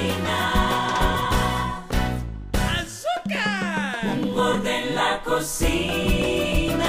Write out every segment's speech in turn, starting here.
Azúcar! Humor en la cocina.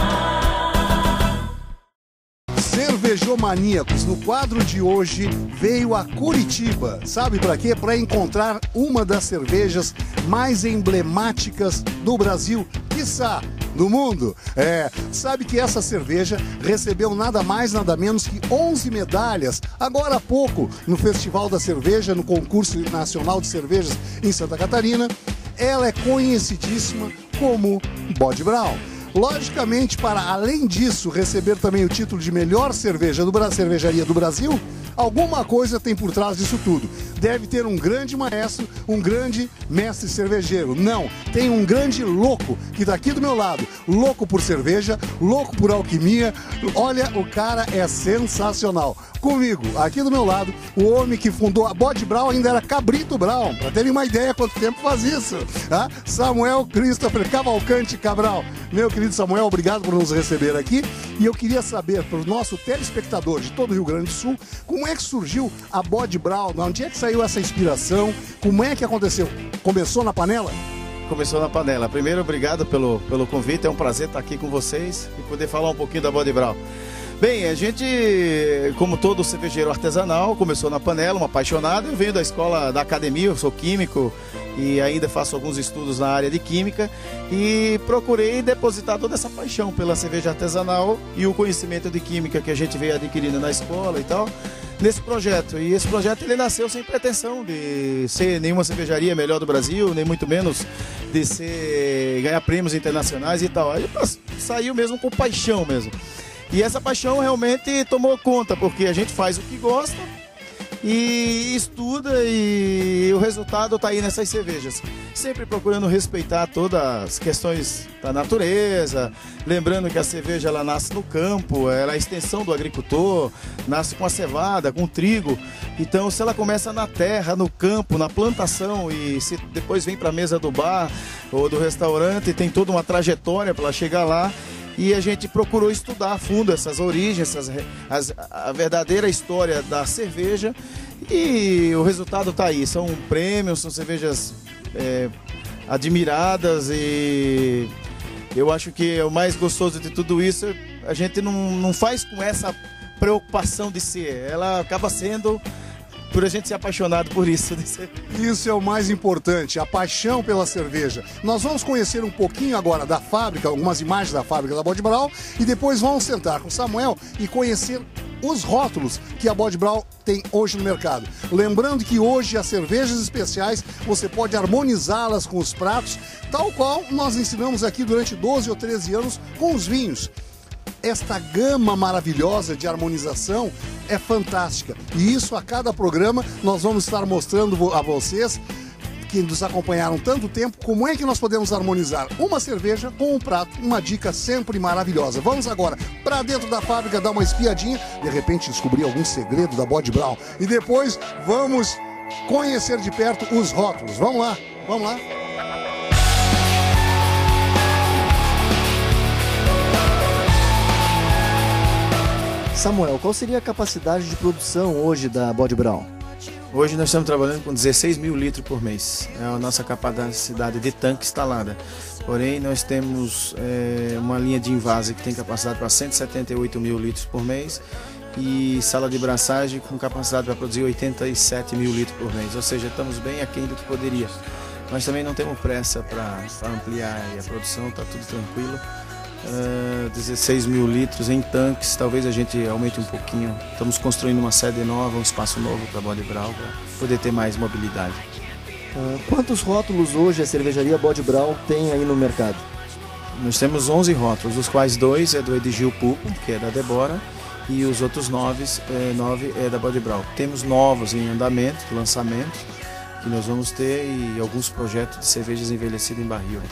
Cervejomaníacos, no quadro de hoje veio a Curitiba. Sabe para quê? Para encontrar uma das cervejas mais emblemáticas do Brasil, quiçá do mundo. Sabe que essa cerveja recebeu nada mais, nada menos que 11 medalhas, agora há pouco, no Festival da Cerveja, no Concurso Nacional de Cervejas em Santa Catarina. Ela é conhecidíssima como Bode Brau. Logicamente, para além disso, receber também o título de melhor cervejaria do Brasil, alguma coisa tem por trás disso tudo. Deve ter um grande maestro, um grande mestre cervejeiro. Não, tem um grande louco que está aqui do meu lado. Louco por cerveja, louco por alquimia. Olha, o cara é sensacional. Comigo, aqui do meu lado, o homem que fundou a Bode Brau ainda era Cabrito Brau. Para terem uma ideia quanto tempo faz isso. Tá? Samuel Christopher Cavalcante Cabral. Meu querido Samuel, obrigado por nos receber aqui. E eu queria saber, para o nosso telespectador de todo o Rio Grande do Sul, como é que surgiu a Bode Brau? De onde é que saiu essa inspiração? Como é que aconteceu? Começou na panela? Começou na panela. Primeiro, obrigado pelo convite. É um prazer estar aqui com vocês e poder falar um pouquinho da Bode Brau. Bem, a gente, como todo cervejeiro artesanal, começou na panela, um apaixonado. Eu venho da escola, da academia, eu sou químico e ainda faço alguns estudos na área de química e procurei depositar toda essa paixão pela cerveja artesanal e o conhecimento de química que a gente veio adquirindo na escola e tal, nesse projeto. E esse projeto ele nasceu sem pretensão de ser nenhuma cervejaria melhor do Brasil, nem muito menos de ganhar prêmios internacionais e tal. Aí saiu mesmo com paixão mesmo. E essa paixão realmente tomou conta, porque a gente faz o que gosta e estuda e o resultado está aí nessas cervejas. Sempre procurando respeitar todas as questões da natureza, lembrando que a cerveja ela nasce no campo, ela é a extensão do agricultor, nasce com a cevada, com o trigo. Então se ela começa na terra, no campo, na plantação e se depois vem para a mesa do bar ou do restaurante, tem toda uma trajetória para ela chegar lá. E a gente procurou estudar a fundo essas origens, a verdadeira história da cerveja. E o resultado está aí. São prêmios, são cervejas admiradas. E eu acho que o mais gostoso de tudo isso, a gente não faz com essa preocupação de ser. Ela acaba sendo por a gente ser apaixonado por isso. Isso é o mais importante, a paixão pela cerveja. Nós vamos conhecer um pouquinho agora da fábrica, algumas imagens da fábrica da Bode Brau e depois vamos sentar com o Samuel e conhecer os rótulos que a Bode Brau tem hoje no mercado. Lembrando que hoje as cervejas especiais você pode harmonizá-las com os pratos, tal qual nós ensinamos aqui durante 12 ou 13 anos com os vinhos. Esta gama maravilhosa de harmonização é fantástica. E isso a cada programa nós vamos estar mostrando a vocês que nos acompanharam tanto tempo, como é que nós podemos harmonizar uma cerveja com um prato. Uma dica sempre maravilhosa. Vamos agora para dentro da fábrica dar uma espiadinha, de repente descobrir algum segredo da Bode Brau. E depois vamos conhecer de perto os rótulos. Vamos lá, vamos lá. Samuel, qual seria a capacidade de produção hoje da Bode Brau? Hoje nós estamos trabalhando com 16 mil litros por mês. É a nossa capacidade de tanque instalada. Porém, nós temos uma linha de invase que tem capacidade para 178 mil litros por mês e sala de braçagem com capacidade para produzir 87 mil litros por mês. Ou seja, estamos bem aquém do que poderia. Nós também não temos pressa para ampliar a produção, está tudo tranquilo. 16 mil litros em tanques, talvez a gente aumente um pouquinho. Estamos construindo uma sede nova, um espaço novo para a Bode Brau, para poder ter mais mobilidade. Quantos rótulos hoje a cervejaria Bode Brau tem aí no mercado? Nós temos 11 rótulos, dos quais 2 é do Edigil Pupo, que é da Debora, e os outros 9 é da Bode Brau. Temos novos em andamento, lançamento, que nós vamos ter, e alguns projetos de cervejas envelhecidas em barris.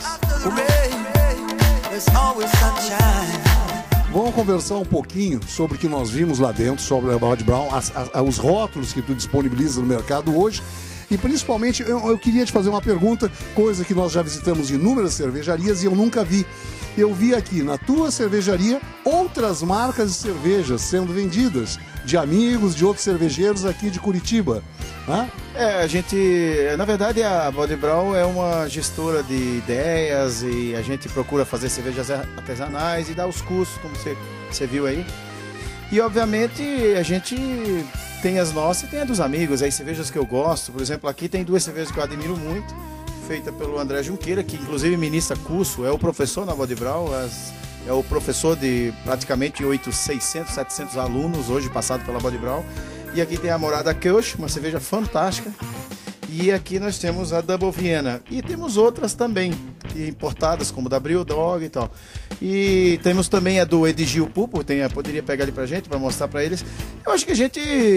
Vamos conversar um pouquinho sobre o que nós vimos lá dentro, sobre a Bode Brau, os rótulos que tu disponibiliza no mercado hoje. E principalmente, eu queria te fazer uma pergunta, coisa que nós já visitamos inúmeras cervejarias e eu nunca vi. Eu vi aqui na tua cervejaria outras marcas de cervejas sendo vendidas, de amigos, de outros cervejeiros aqui de Curitiba. Hã? A gente, na verdade, a Bode Brau é uma gestora de ideias e a gente procura fazer cervejas artesanais e dar os cursos, como você viu aí. E, obviamente, a gente tem as nossas e tem a dos amigos, aí cervejas que eu gosto. Por exemplo, aqui tem 2 cervejas que eu admiro muito, feita pelo André Junqueira, que inclusive ministra curso, é o professor na Bode Brau, é o professor de praticamente 600, 700 alunos hoje passado pela Bode Brau. E aqui tem a Morada Kirsch, uma cerveja fantástica. E aqui nós temos a Double Vienna. E temos outras também, importadas, como da Bril Dog e tal. E temos também a do Edigio Pupo, poderia pegar ali pra gente, para mostrar para eles. Eu acho que a gente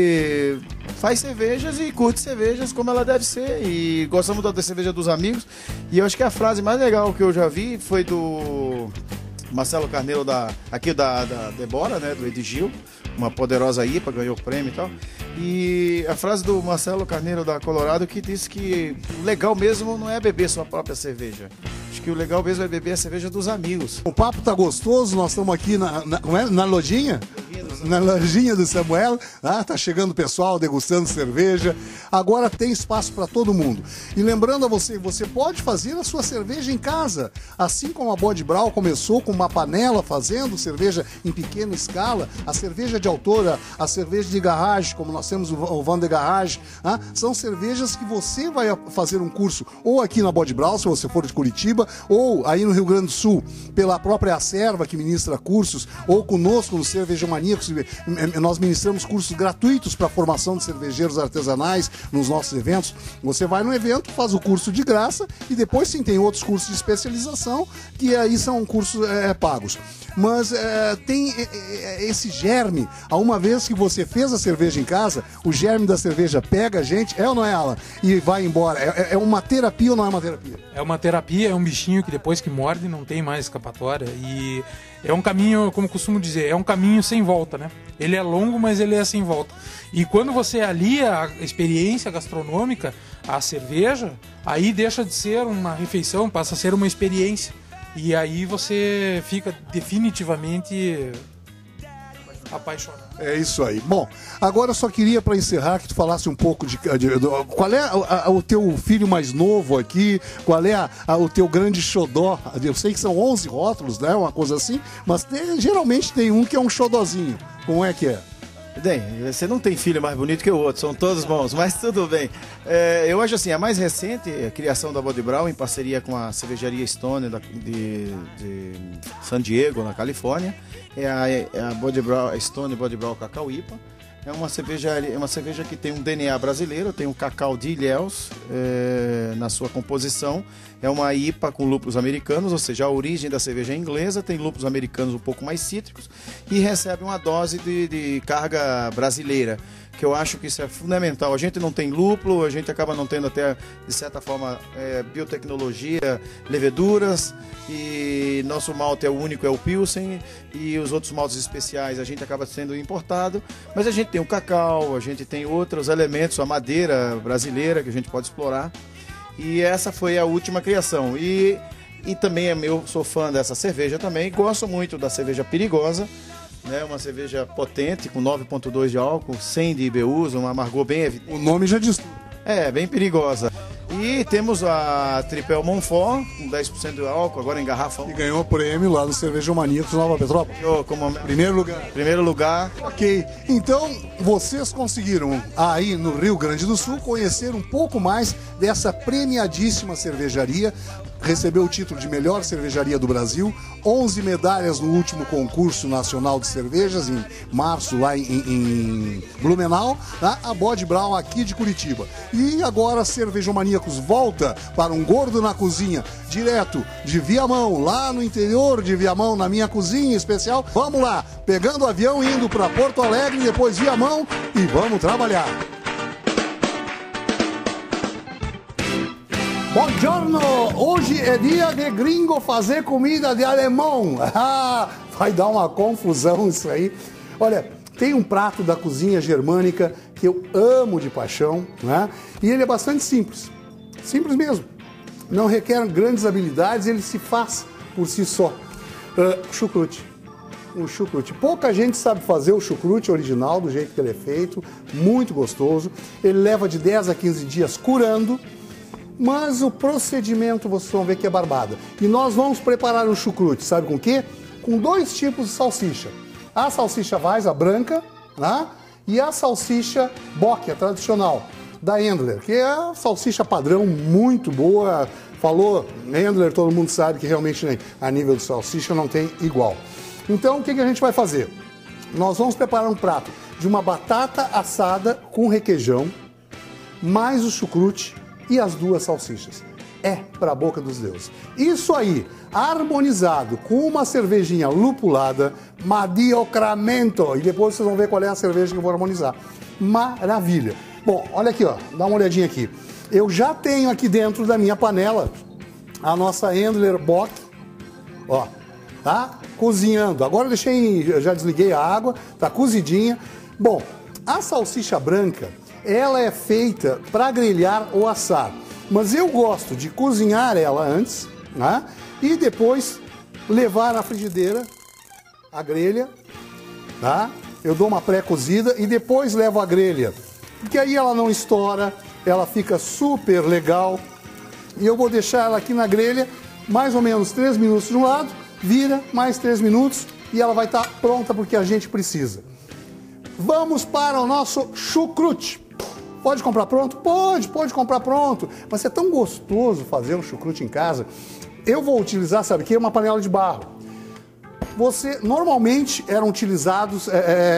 faz cervejas e curte cervejas como ela deve ser. E gostamos da cerveja dos amigos. E eu acho que a frase mais legal que eu já vi foi do Marcelo Carneiro, da Débora, né, do Edigio. Uma poderosa IPA, ganhou o prêmio e tal. E a frase do Marcelo Carneiro da Colorado que disse que o legal mesmo não é beber sua própria cerveja. Acho que o legal mesmo é beber a cerveja dos amigos. O papo tá gostoso, nós estamos aqui na lojinha? Na lojinha do Samuel, tá chegando o pessoal degustando cerveja. Agora tem espaço para todo mundo. E lembrando a você pode fazer a sua cerveja em casa. Assim como a Bode Brau começou com uma panela fazendo cerveja em pequena escala, a cerveja de autora, a cerveja de garagem, como nós temos o Van de Garage, são cervejas que você vai fazer um curso ou aqui na Bode Brau, se você for de Curitiba, ou aí no Rio Grande do Sul, pela própria Acerva, que ministra cursos, ou conosco no Cerveja Maníacos. Nós ministramos cursos gratuitos para a formação de cervejeiros artesanais nos nossos eventos. Você vai no evento, faz o curso de graça e depois sim tem outros cursos de especialização que aí são cursos pagos. Mas tem esse germe. Uma vez que você fez a cerveja em casa, o germe da cerveja pega a gente, ou não é, Alan? E vai embora. É uma terapia ou não é uma terapia? É uma terapia, é um bichinho que depois que morde não tem mais escapatória. E é um caminho, como eu costumo dizer, é um caminho sem volta, né? Ele é longo, mas ele é sem volta. E quando você alia a experiência gastronômica à cerveja, aí deixa de ser uma refeição, passa a ser uma experiência. E aí você fica definitivamente apaixonado. É isso aí. Bom, agora eu só queria, para encerrar, que tu falasse um pouco de qual é o teu filho mais novo aqui, qual é o teu grande xodó. Eu sei que são 11 rótulos, né, uma coisa assim, mas geralmente tem um que é um xodózinho. Como é que é? Bem, você não tem filho mais bonito que o outro, são todos bons, mas tudo bem. Eu acho assim, a mais recente, a criação da Bode Brau, em parceria com a cervejaria Stone de San Diego, na Califórnia, é a Bode Brau, Stone Bode Brau Cacau IPA. É uma cerveja que tem um DNA brasileiro, tem o cacau de Ilhéus na sua composição. É uma IPA com lúpulos americanos, ou seja, a origem da cerveja é inglesa, tem lúpulos americanos um pouco mais cítricos e recebe uma dose de carga brasileira, que eu acho que isso é fundamental. A gente não tem lúpulo, a gente acaba não tendo até, de certa forma, biotecnologia, leveduras, e nosso malte é o único, é o Pilsen, e os outros maltes especiais a gente acaba sendo importado, mas a gente tem o cacau, a gente tem outros elementos, a madeira brasileira que a gente pode explorar, e essa foi a última criação. E também eu sou fã dessa cerveja também, gosto muito da cerveja Perigosa, né, uma cerveja potente, com 9,2 de álcool, 100 de IBUs, um amargor bem evidente. O nome já diz tudo. Bem perigosa. E temos a Tripel Montfort, com 10% de álcool, agora em garrafão. E ganhou o prêmio lá no Cerveja Maníacos Nova Petrópolis. Primeiro lugar. Primeiro lugar. Ok. Então, vocês conseguiram, aí no Rio Grande do Sul, conhecer um pouco mais dessa premiadíssima cervejaria. Recebeu o título de melhor cervejaria do Brasil, 11 medalhas no último concurso nacional de cervejas, em março, lá em Blumenau, tá? A Bode Brau aqui de Curitiba. E agora a Cerveja Maníacos volta para um gordo na cozinha, direto de Viamão, lá no interior de Viamão, na minha cozinha especial. Vamos lá, pegando o avião, indo para Porto Alegre, depois Viamão, e vamos trabalhar. Buongiorno! Hoje é dia de gringo fazer comida de alemão. Vai dar uma confusão isso aí. Olha, tem um prato da cozinha germânica que eu amo de paixão, né? E ele é bastante simples. Simples mesmo. Não requer grandes habilidades, ele se faz por si só. Chucrute. um chucrute. Pouca gente sabe fazer o chucrute original, do jeito que ele é feito, muito gostoso. Ele leva de 10 a 15 dias curando, mas o procedimento vocês vão ver que é barbada. E nós vamos preparar o chucrute, sabe com o quê? Com 2 tipos de salsicha. A salsicha Weisse, a branca, né? E a salsicha Bock, a tradicional, da Endler, que é a salsicha padrão, muito boa. Falou Endler, todo mundo sabe que realmente a nível de salsicha não tem igual. Então o que a gente vai fazer? Nós vamos preparar um prato de uma batata assada com requeijão, mais o chucrute e as 2 salsichas. É para a boca dos deuses. Isso aí, harmonizado com uma cervejinha lupulada, Mediocramento. E depois vocês vão ver qual é a cerveja que eu vou harmonizar. Maravilha. Bom, olha aqui, ó, dá uma olhadinha aqui. Eu já tenho aqui dentro da minha panela a nossa Endler Bock, ó, tá? Cozinhando. Agora eu já desliguei a água, tá cozidinha. Bom, a salsicha branca, ela é feita para grelhar ou assar. Mas eu gosto de cozinhar ela antes, né? E depois levar à frigideira, a grelha, tá? Eu dou uma pré-cozida e depois levo a grelha. Porque aí ela não estoura, ela fica super legal. E eu vou deixar ela aqui na grelha, mais ou menos 3 minutos de um lado, vira, mais 3 minutos e ela vai estar pronta porque a gente precisa. Vamos para o nosso chucrute. Pode comprar pronto? Pode comprar pronto. Mas é tão gostoso fazer um chucrute em casa. Eu vou utilizar, sabe o que? Uma panela de barro. Normalmente eram utilizados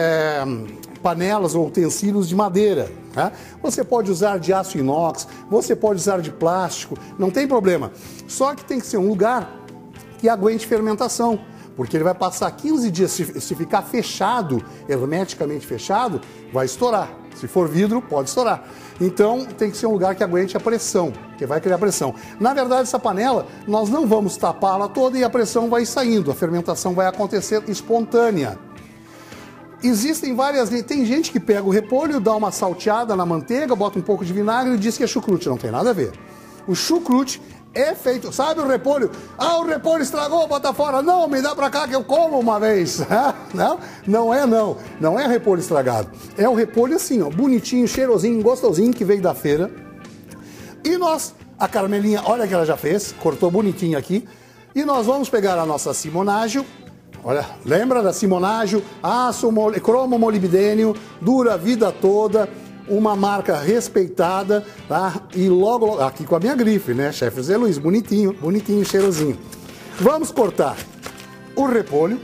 panelas ou utensílios de madeira. Tá? Você pode usar de aço inox, você pode usar de plástico, não tem problema. Só que tem que ser um lugar que aguente fermentação. Porque ele vai passar 15 dias, se ficar fechado, hermeticamente fechado, vai estourar. Se for vidro, pode estourar. Então, tem que ser um lugar que aguente a pressão, que vai criar pressão. Na verdade, essa panela, nós não vamos tapá-la toda e a pressão vai saindo. A fermentação vai acontecer espontânea. Existem várias... Tem gente que pega o repolho, dá uma salteada na manteiga, bota um pouco de vinagre e diz que é chucrute. Não tem nada a ver. O chucrute é feito... Sabe o repolho? Ah, o repolho estragou, bota fora. Não, me dá pra cá que eu como uma vez. Não, não é não. Não é repolho estragado. É o repolho assim, ó, bonitinho, cheirosinho, gostosinho, que veio da feira. E nós, a Carmelinha, olha que ela já fez, cortou bonitinho aqui. E nós vamos pegar a nossa Simonágio. Olha, lembra da Simonágio? Aço cromo molibdênio, dura a vida toda. Uma marca respeitada, tá? E logo, aqui com a minha grife, né? Chefe Zé Luiz, bonitinho, bonitinho, cheirosinho. Vamos cortar o repolho.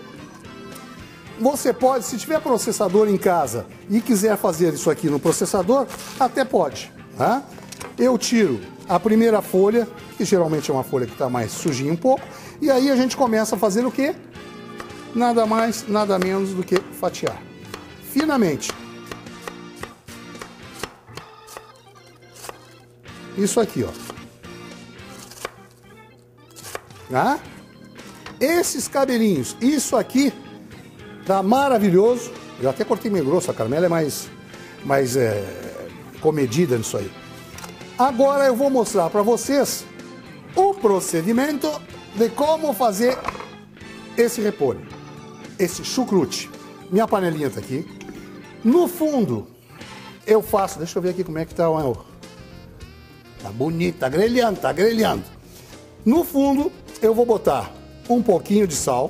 Você pode, se tiver processador em casa e quiser fazer isso aqui no processador, até pode, tá? Eu tiro a primeira folha, que geralmente é uma folha que está mais sujinha um pouco, e aí a gente começa a fazer o quê? Nada mais, nada menos do que fatiar. Finamente. Isso aqui, ó. Tá? Esses cabelinhos, isso aqui tá maravilhoso. Eu até cortei meio grosso, a Carmela é mais comedida nisso aí. Agora eu vou mostrar para vocês o procedimento de como fazer esse repolho, esse chucrute. Minha panelinha tá aqui. No fundo, eu faço... Deixa eu ver aqui como é que tá o... Tá bonito, tá grelhando, tá grelhando. No fundo, eu vou botar um pouquinho de sal.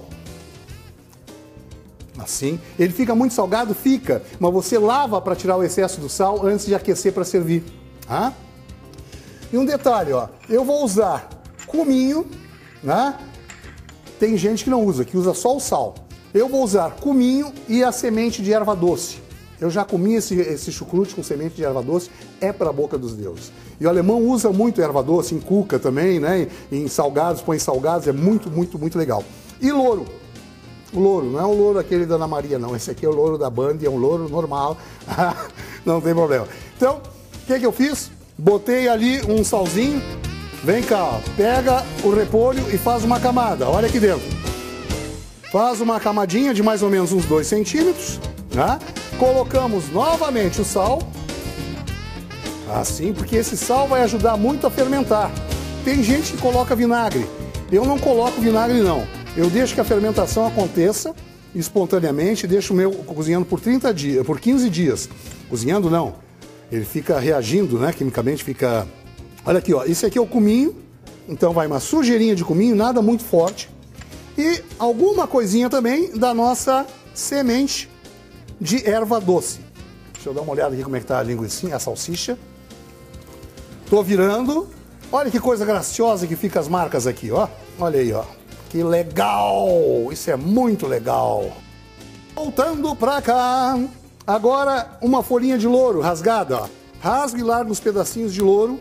Assim. Ele fica muito salgado? Fica. Mas você lava para tirar o excesso do sal antes de aquecer para servir. Tá? E um detalhe, ó. Eu vou usar cominho, né? Tem gente que não usa, que usa só o sal. Eu vou usar cominho e a semente de erva doce. Eu já comi esse chucrute com semente de erva doce, é para a boca dos deuses. E o alemão usa muito erva doce, em cuca também, né? Em salgados, põe salgados, é muito, muito, muito legal. E louro. O louro, não é o louro aquele da Ana Maria, não. Esse aqui é o louro da Band, é um louro normal. Não tem problema. Então, o que eu fiz? Botei ali um salzinho. Vem cá, ó. Pega o repolho e faz uma camada. Olha aqui dentro. Faz uma camadinha de mais ou menos uns 2 centímetros, né? Colocamos novamente o sal, assim, porque esse sal vai ajudar muito a fermentar. Tem gente que coloca vinagre, eu não coloco vinagre não, eu deixo que a fermentação aconteça, espontaneamente, deixo o meu cozinhando por 30 dias, por 15 dias. Cozinhando não, ele fica reagindo, né? Quimicamente fica... Olha aqui, ó, esse aqui é o cominho, então vai uma sujeirinha de cominho, nada muito forte. E alguma coisinha também da nossa semente de erva doce. Deixa eu dar uma olhada aqui como é que tá a linguicinha, a salsicha. Tô virando. Olha que coisa graciosa que fica as marcas aqui, ó. Olha aí, ó. Que legal! Isso é muito legal. Voltando pra cá. Agora uma folhinha de louro rasgada, ó. Rasgo e largo os pedacinhos de louro.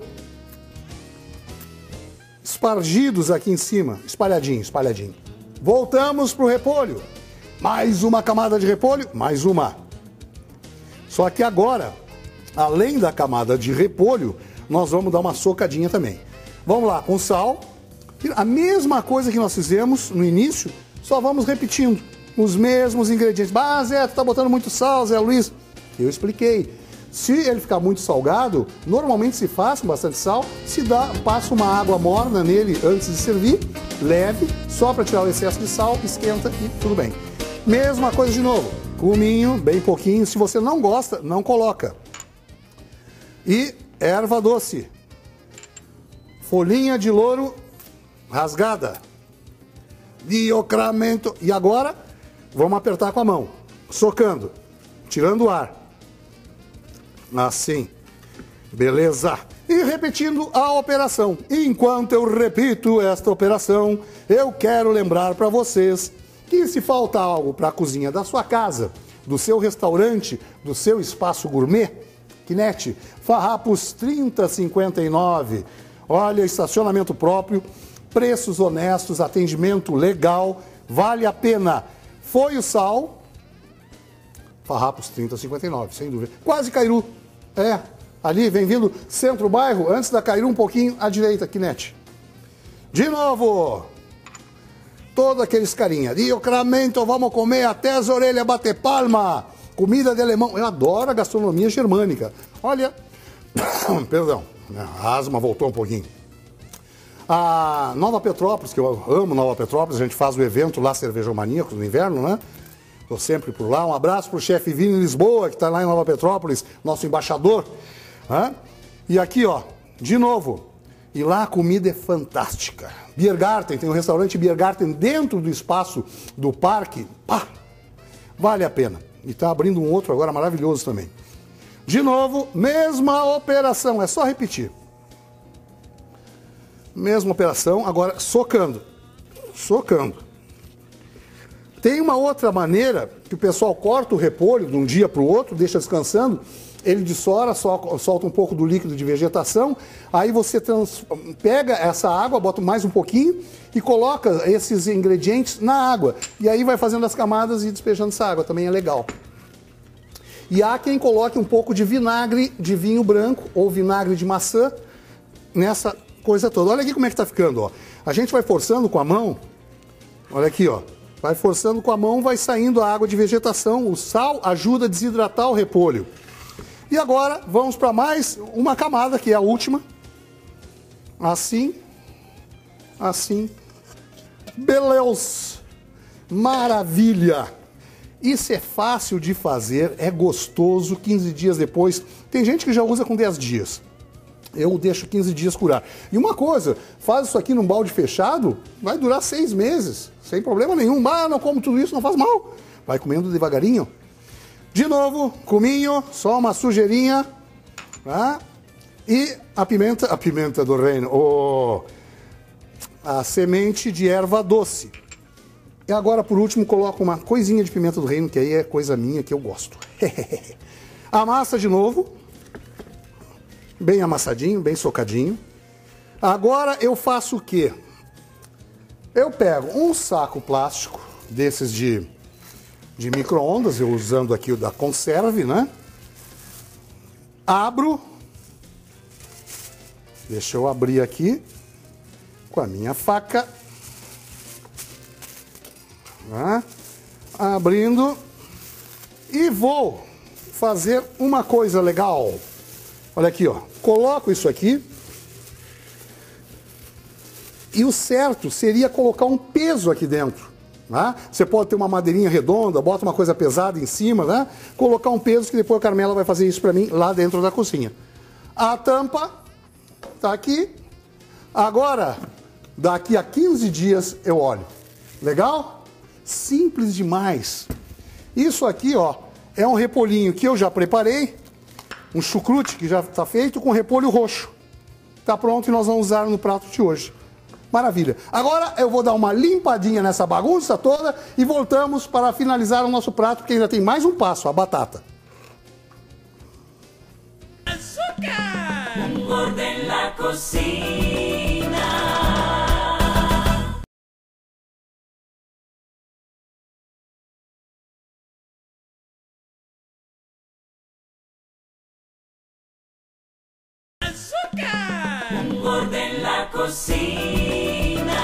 Espargidos aqui em cima. Espalhadinho, espalhadinho. Voltamos pro repolho. Mais uma camada de repolho, mais uma. Só que agora, além da camada de repolho, nós vamos dar uma socadinha também. Vamos lá, com sal. A mesma coisa que nós fizemos no início, só vamos repetindo os mesmos ingredientes. Ah, Zé, tu tá botando muito sal, Zé Luiz. Eu expliquei. Se ele ficar muito salgado, normalmente se faz com bastante sal, passa uma água morna nele antes de servir, leve, só para tirar o excesso de sal, esquenta e tudo bem. Mesma coisa de novo, cominho, bem pouquinho, se você não gosta, não coloca. E erva doce, folhinha de louro rasgada, diocramento. E agora, vamos apertar com a mão, socando, tirando o ar. Assim, beleza. E repetindo a operação. Enquanto eu repito esta operação, eu quero lembrar para vocês que se falta algo para a cozinha da sua casa, do seu restaurante, do seu espaço gourmet, Kinete, Farrapos 30,59. Olha, estacionamento próprio, preços honestos, atendimento legal, vale a pena. Foi o sal, Farrapos 30,59, sem dúvida. Quase Cairu. É, ali vem vindo centro-bairro, antes da Cairu um pouquinho à direita, Kinete. De novo, todos aqueles carinha. Diocramento, vamos comer até as orelhas bater palma. Comida de alemão. Eu adoro a gastronomia germânica. Olha, perdão, a asma voltou um pouquinho. A Nova Petrópolis, que eu amo Nova Petrópolis, a gente faz o evento lá, Cervejomaníacos, no inverno, né? Estou sempre por lá. Um abraço para o chefe Vini Lisboa, que está lá em Nova Petrópolis, nosso embaixador. E aqui, ó, de novo. E lá a comida é fantástica. Biergarten, tem um restaurante Biergarten dentro do espaço do parque. Pá, vale a pena. E está abrindo um outro agora maravilhoso também. De novo, mesma operação, é só repetir. Mesma operação, agora socando. Socando. Tem uma outra maneira que o pessoal corta o repolho de um dia para o outro, deixa descansando, ele dessora, solta um pouco do líquido de vegetação, aí você pega essa água, bota mais um pouquinho e coloca esses ingredientes na água. E aí vai fazendo as camadas e despejando essa água, também é legal. E há quem coloque um pouco de vinagre de vinho branco ou vinagre de maçã nessa coisa toda. Olha aqui como é que tá ficando, ó. A gente vai forçando com a mão, olha aqui, ó. Vai forçando com a mão, vai saindo a água de vegetação. O sal ajuda a desidratar o repolho. E agora vamos para mais uma camada, que é a última. Assim. Assim. Beleza. Maravilha. Isso é fácil de fazer, é gostoso, 15 dias depois. Tem gente que já usa com 10 dias. Eu deixo 15 dias curar. E uma coisa, faz isso aqui num balde fechado, vai durar 6 meses, sem problema nenhum. Ah, não como tudo isso, não faz mal. Vai comendo devagarinho. De novo, cominho, só uma sujeirinha. Tá? E a pimenta do reino, a semente de erva doce. E agora, por último, coloco uma coisinha de pimenta do reino, que aí é coisa minha, que eu gosto. Amassa de novo. Bem amassadinho, bem socadinho. Agora eu faço o quê? Eu pego um saco plástico desses de micro-ondas, eu usando aqui o da conserve, né? Abro. Deixa eu abrir aqui com a minha faca. Abrindo. E vou fazer uma coisa legal. Olha aqui, ó. Coloco isso aqui. E o certo seria colocar um peso aqui dentro, Né? Você pode ter uma madeirinha redonda, bota uma coisa pesada em cima, né? Colocar um peso que depois a Carmela vai fazer isso para mim lá dentro da cozinha. A tampa tá aqui. Agora, daqui a 15 dias eu olho. Legal? Simples demais. Isso aqui, ó, é um repolhinho que eu já preparei. Um chucrute que já está feito com repolho roxo. Tá pronto e nós vamos usar no prato de hoje. Maravilha. Agora eu vou dar uma limpadinha nessa bagunça toda e voltamos para finalizar o nosso prato, porque ainda tem mais um passo, a batata. Un gordo en la cocina. Un gordo en la cocina.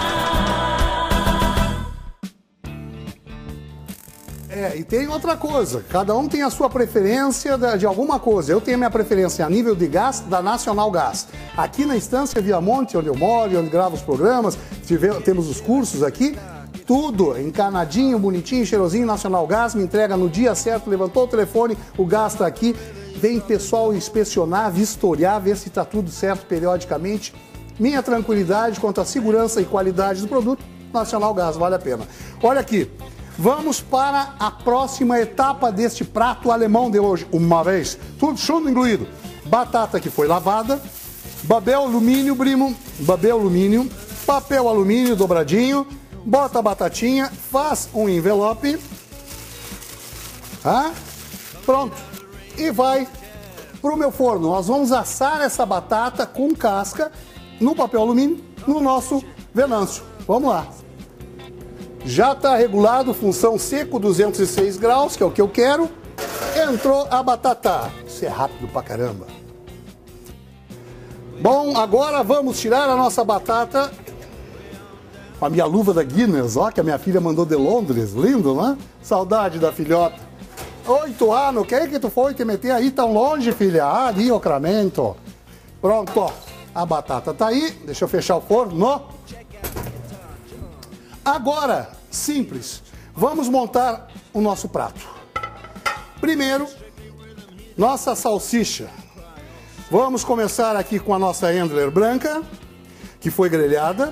E tem outra coisa, cada um tem a sua preferência de alguma coisa. Eu tenho a minha preferência a nível de gás da Nacional Gás. Aqui na Estância Viamonte, onde eu moro, onde gravo os programas, temos os cursos aqui, tudo encanadinho, bonitinho, cheirosinho, Nacional Gás, me entrega no dia certo, levantou o telefone, o gás está aqui. Vem pessoal inspecionar, vistoriar, ver se está tudo certo periodicamente. Minha tranquilidade quanto à segurança e qualidade do produto, Nacional Gás, vale a pena. Olha aqui, vamos para a próxima etapa deste prato alemão de hoje. Uma vez, tudo junto incluído. Batata que foi lavada, papel alumínio, primo, papel alumínio, papel alumínio dobradinho, bota a batatinha, faz um envelope, tá? Pronto. E vai para o meu forno. Nós vamos assar essa batata com casca no papel alumínio, no nosso Venâncio. Vamos lá. Já está regulado, função seco, 206 graus, que é o que eu quero. Entrou a batata. Isso é rápido pra caramba. Bom, agora vamos tirar a nossa batata com a minha luva da Guinness, ó, que a minha filha mandou de Londres. Lindo, né? Saudade da filhota. 8 anos, quem que tu foi te meter aí tão longe, filha? Ah, ali, o Cramento. Pronto, ó. A batata tá aí. Deixa eu fechar o forno. Agora, simples. Vamos montar o nosso prato. Primeiro, nossa salsicha. Vamos começar aqui com a nossa Endler branca, que foi grelhada.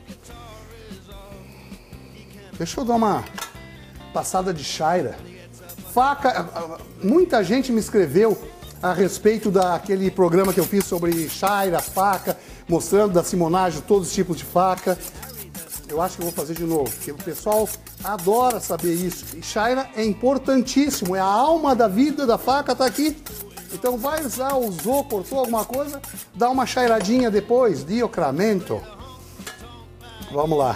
Deixa eu dar uma passada de chaira. Faca, muita gente me escreveu a respeito daquele programa que eu fiz sobre chaira, faca, mostrando da Simonagem todos os tipos de faca. Eu acho que eu vou fazer de novo, porque o pessoal adora saber isso. E chaira é importantíssimo, é a alma da vida da faca, tá aqui. Então vai usar, usou, cortou alguma coisa, dá uma chairadinha depois, diocramento. Vamos lá.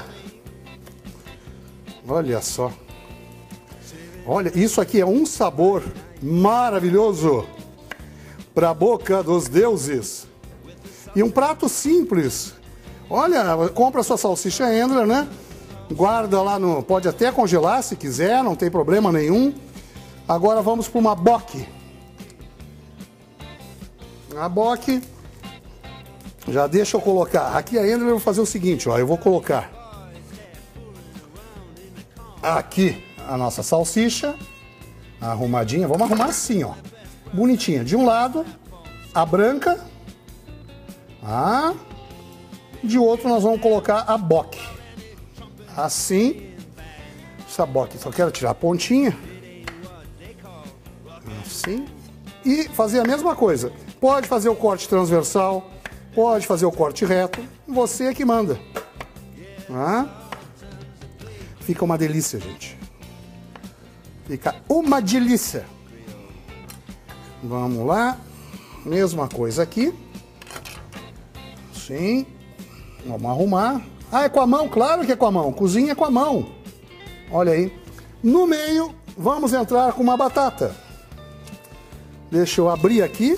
Olha só. Olha, isso aqui é um sabor maravilhoso para a boca dos deuses. E um prato simples. Olha, compra sua salsicha Endler, né? Guarda lá no... Pode até congelar se quiser, não tem problema nenhum. Agora vamos para uma boque. A boque. Já deixa eu colocar. Aqui a Endler eu vou fazer o seguinte, ó. Eu vou colocar aqui a nossa salsicha, arrumadinha, vamos arrumar assim, ó, bonitinha. De um lado, a branca, de outro nós vamos colocar a boque, assim, essa boque, só quero tirar a pontinha, assim, e fazer a mesma coisa. Pode fazer o corte transversal, pode fazer o corte reto, você é que manda. Fica uma delícia, gente. Fica uma delícia. Vamos lá. Mesma coisa aqui. Sim. Vamos arrumar. Ah, é com a mão? Claro que é com a mão. Cozinha com a mão. Olha aí. No meio, vamos entrar com uma batata. Deixa eu abrir aqui.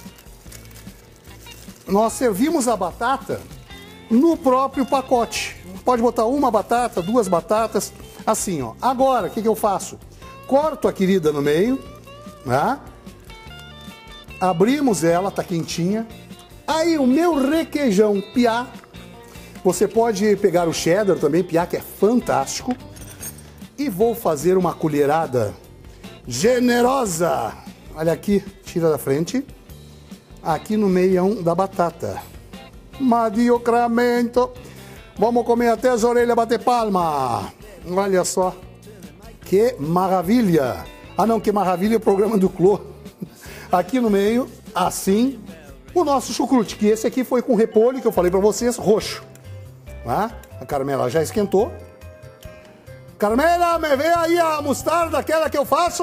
Nós servimos a batata no próprio pacote. Pode botar uma batata, duas batatas, assim, ó. Agora, o que eu faço? Corto a querida no meio, né? Abrimos ela, tá quentinha. Aí o meu requeijão piá, você pode pegar o cheddar também, piá, que é fantástico. E vou fazer uma colherada generosa. Olha aqui, tira da frente. Aqui no meião da batata. Mediocramento. Vamos comer até as orelhas bater palma. Olha só. Que maravilha. Ah não, que maravilha o programa do Clô. Aqui no meio, assim, o nosso chucrute, que esse aqui foi com repolho, que eu falei pra vocês, roxo. Ah, a Carmela já esquentou. Carmela, me vê aí a mostarda, aquela que eu faço.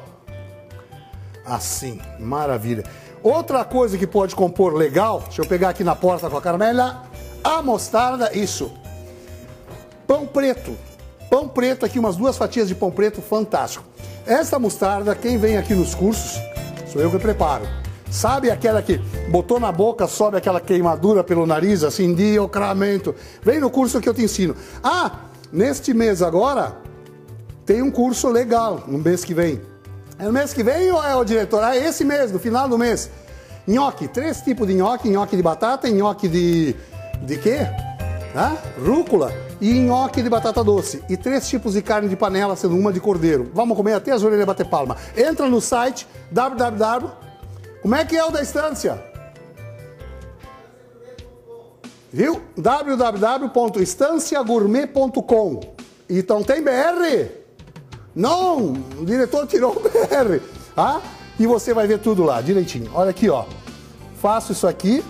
Assim, maravilha. Outra coisa que pode compor legal, deixa eu pegar aqui na porta com a Carmela, a mostarda, isso. Pão preto. Pão preto aqui, umas 2 fatias de pão preto, fantástico. Essa mostarda, quem vem aqui nos cursos, sou eu que preparo. Sabe aquela que botou na boca, sobe aquela queimadura pelo nariz, assim, diocramento. Vem no curso que eu te ensino. Ah, neste mês agora, tem um curso legal, no mês que vem. É no mês que vem ou é o diretor? Ah, é esse mês, no final do mês. Nhoque, 3 tipos de nhoque. Nhoque de batata, nhoque de quê? Ah, rúcula e nhoque de batata doce. E 3 tipos de carne de panela, sendo uma de cordeiro. Vamos comer até as orelhas bater palma. Entra no site www. Como é que é o da estância? Viu? www.estanciagourmet.com. Então tem BR? Não, o diretor tirou o BR. Ah? E você vai ver tudo lá, direitinho. Olha aqui, ó. Faço isso aqui.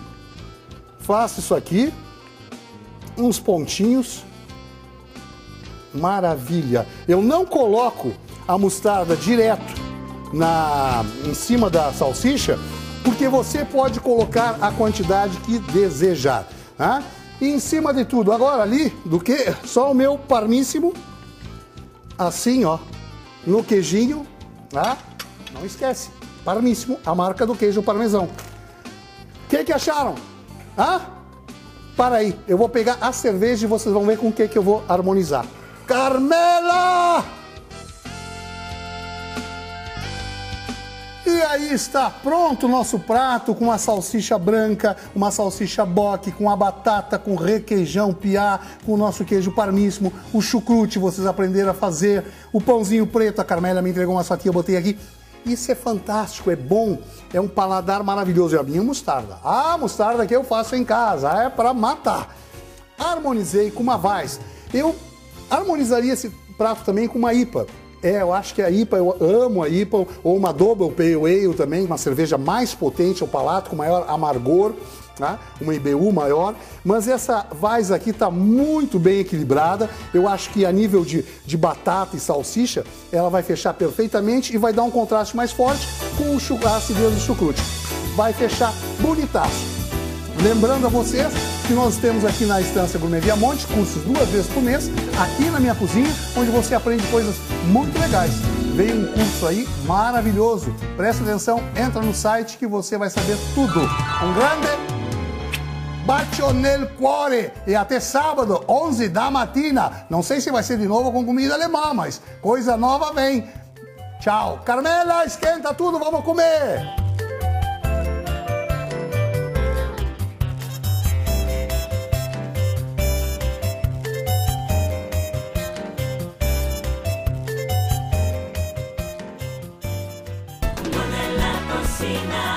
Uns pontinhos. Maravilha. Eu não coloco a mostarda direto em cima da salsicha, porque você pode colocar a quantidade que desejar. Tá? E em cima de tudo, agora ali, do que? Só o meu parmíssimo, assim, ó, no queijinho, tá? Não esquece, parmíssimo, a marca do queijo parmesão. O que acharam? Ah? Para aí, eu vou pegar a cerveja e vocês vão ver com o que eu vou harmonizar. Carmela! E aí está pronto o nosso prato com uma salsicha branca, uma salsicha boque, com a batata, com requeijão, piá, com o nosso queijo parmíssimo, o chucrute, vocês aprenderam a fazer, o pãozinho preto, a Carmela me entregou uma fatia, eu botei aqui. Isso é fantástico, é bom, é um paladar maravilhoso. E a minha mostarda, a mostarda que eu faço em casa, é para matar. Harmonizei com uma Weiss. Eu harmonizaria esse prato também com uma IPA. Eu acho que a IPA, eu amo a IPA, ou uma Double Pale Ale também, uma cerveja mais potente ao palato, com maior amargor, tá? Uma IBU maior, mas essa Weiss aqui está muito bem equilibrada. Eu acho que a nível de batata e salsicha, ela vai fechar perfeitamente e vai dar um contraste mais forte com a acidez do chucrute. Vai fechar bonitaço. Lembrando a vocês que nós temos aqui na Estância Gourmet Viamonte cursos 2 vezes por mês, aqui na minha cozinha, onde você aprende coisas muito legais. Veio um curso aí maravilhoso. Presta atenção, entra no site que você vai saber tudo. Um grande bacio nel cuore e até sábado, 11 da matina. Não sei se vai ser de novo com comida alemã, mas coisa nova vem. Tchau. Carmela, esquenta tudo, vamos comer. Cocina.